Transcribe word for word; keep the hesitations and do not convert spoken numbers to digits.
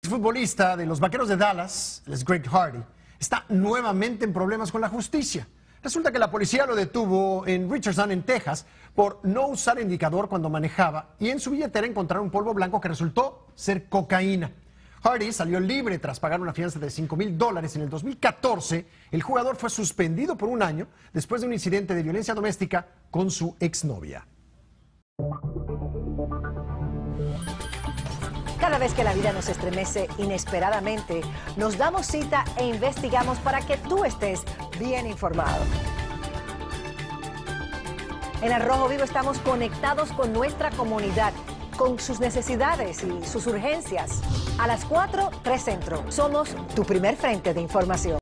exfutbolista de los Vaqueros de Dallas, el Greg Hardy, está nuevamente en problemas con la justicia. Resulta que la policía lo detuvo en Richardson, en Texas, por no usar indicador cuando manejaba y en su billetera encontraron un polvo blanco que resultó ser cocaína. Hardy salió libre tras pagar una fianza de cinco mil dólares en el dos mil catorce. El jugador fue suspendido por un año después de un incidente de violencia doméstica con su exnovia. Cada vez que la vida nos estremece inesperadamente, nos damos cita e investigamos para que tú estés bien informado. En Al Rojo Vivo estamos conectados con nuestra comunidad, con sus necesidades y sus urgencias. A las cuatro, tres Centro. Somos tu primer frente de información.